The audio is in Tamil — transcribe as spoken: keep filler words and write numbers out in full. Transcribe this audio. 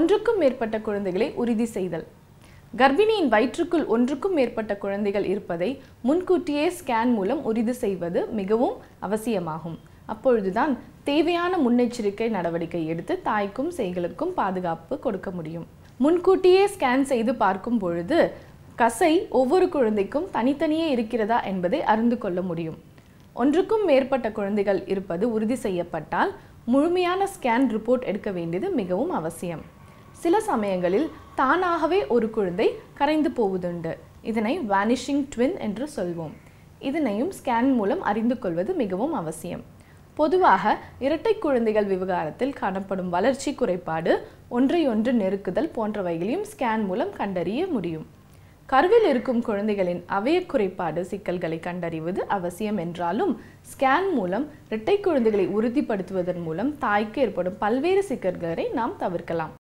ஒன்றுக்கும் மேற்பட்ட குழந்தைகளை உறுதி செய்தல். கர்ப்பிணியின் வயிற்றுக்குள் ஒன்றுக்கும் மேற்பட்ட குழந்தைகள் இருப்பதை முன்கூட்டியே ஸ்கேன் மூலம் உறுதி செய்வது மிகவும் அவசியமாகும். அப்பொழுதுதான் தேவையான முன்னெச்சரிக்கை நடவடிக்கை எடுத்து தாய்க்கும் சேய்களுக்கும் பாதுகாப்பு கொடுக்க முடியும். முன்கூட்டியே ஸ்கேன் செய்து பார்க்கும் பொழுது கசை ஒவ்வொரு குழந்தைக்கும் தனித்தனியே இருக்கிறதா என்பதை அறிந்து கொள்ள முடியும். ஒன்றுக்கும் மேற்பட்ட குழந்தைகள் இருப்பது உறுதி செய்யப்பட்டால் முழுமையான ஸ்கேன் ரிப்போர்ட் எடுக்க வேண்டியது மிகவும் அவசியம். சில சமயங்களில் தானாகவே ஒரு குழந்தை கரைந்து போவதுண்டு. இதனை வானிஷிங் ட்வின் என்று சொல்வோம். இதனையும் ஸ்கேன் மூலம் அறிந்து கொள்வது மிகவும் அவசியம். பொதுவாக இரட்டை குழந்தைகள் விவகாரத்தில் காணப்படும் வளர்ச்சி குறைபாடு, ஒன்றையொன்று நெருக்குதல் போன்றவைகளையும் ஸ்கேன் மூலம் கண்டறிய முடியும். கருவில் இருக்கும் குழந்தைகளின் அவய குறைபாடு சிக்கல்களை கண்டறிவது அவசியம் என்றாலும் ஸ்கேன் மூலம் இரட்டை குழந்தைகளை உறுதிப்படுத்துவதன் மூலம் தாய்க்கு ஏற்படும் பல்வேறு சிக்கல்களை நாம் தவிர்க்கலாம்.